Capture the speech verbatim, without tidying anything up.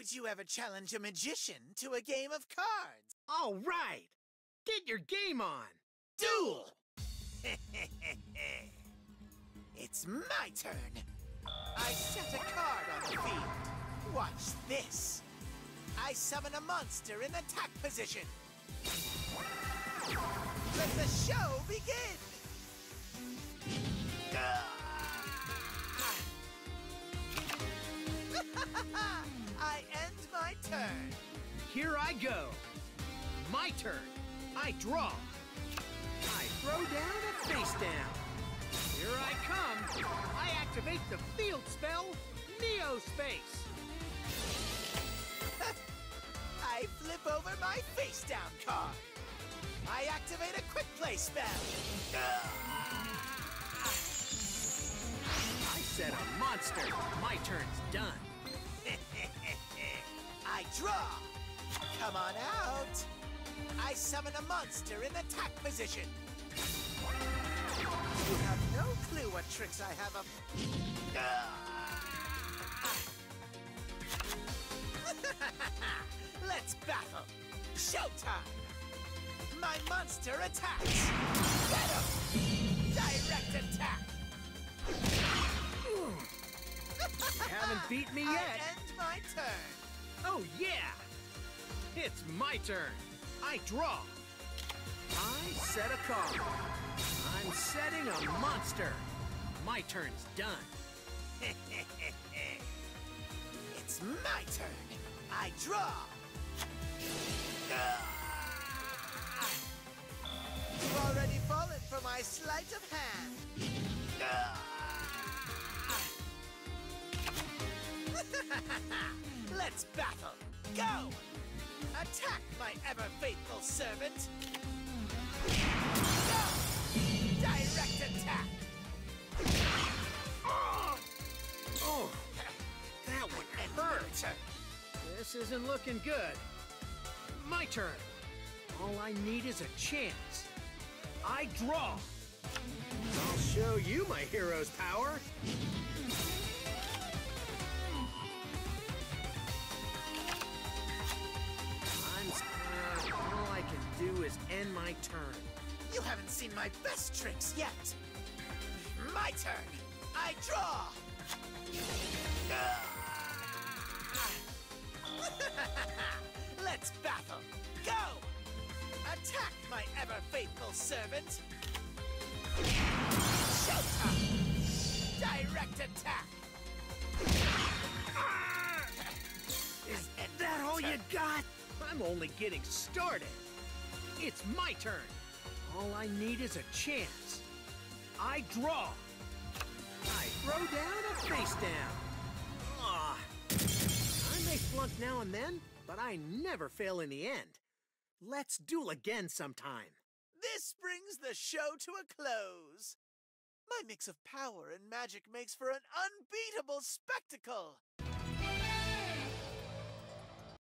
would you ever challenge a magician to a game of cards? All right! Get your game on! Duel! It's my turn. I set a card on the field. Watch this. I summon a monster in attack position. Let the show begin! I end my turn. Here I go. My turn. I draw. I throw down a face down. Here I come. I activate the field spell, Neo Space. I flip over my face down card. I activate a quick play spell. I set a monster. My turn's done. I draw. Come on out. I summon a monster in attack position. You have no clue what tricks I have up. Let's battle. Showtime. My monster attacks. Get him. Direct attack. You haven't beat me yet. I end my turn. Oh, yeah. It's my turn. I draw. I set a card. I'm setting a monster. My turn's done. It's my turn. I draw. You've already fallen for my sleight of hand. Let's battle. Go! Attack, my ever-faithful servant. Go! Direct attack. Oh, oh that would hurt. This isn't looking good. My turn. All I need is a chance. I draw. I'll show you my hero's power. I'm scared. All I can do is end my turn. You haven't seen my best tricks yet. My turn. I draw. Let's battle. Go! Attack, my ever-faithful servant. Showtime! Direct attack. Is that all you got? I'm only getting started. It's my turn. All I need is a chance. I draw. I throw down a face down. Ah. I may flunk now and then, but I never fail in the end. Let's duel again sometime. This brings the show to a close. My mix of power and magic makes for an unbeatable spectacle.